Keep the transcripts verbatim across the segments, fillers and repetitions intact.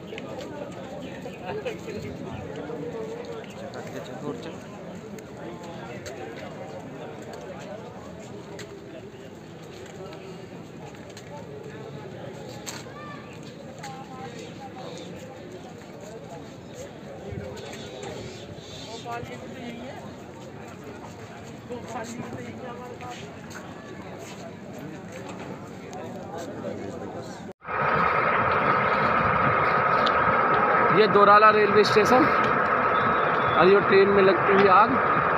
ये दोराला railway station और ये ट्रेन में लगती हुई आग।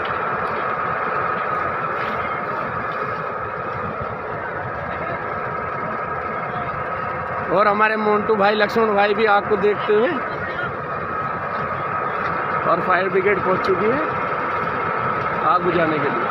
और हमारे मोन्टू भाई लक्ष्मण भाई भी आग को देखते हुए, और फायर ब्रिगेड पहुंच चुकी है आग बुझाने के लिए।